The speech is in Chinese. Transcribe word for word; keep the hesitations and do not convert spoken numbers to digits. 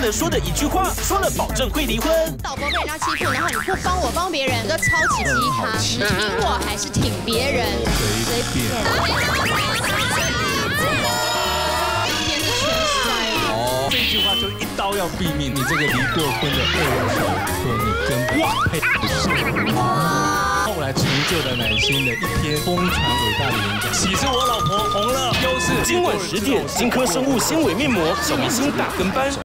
了说的一句话，说了保证会离婚。 老婆被人家欺负，然后你不帮我帮别人，这超级鸡汤。你挺我还是挺别人？随便。今天是全帅哦。 这句话就一刀要毙命。你这个离过婚的二手婚，你根本配不上。后来成就了乃馨的一篇疯传伟大的演讲。喜是我老婆红了，优势。 今晚十点，金科生物纤维面膜，小明星大跟班。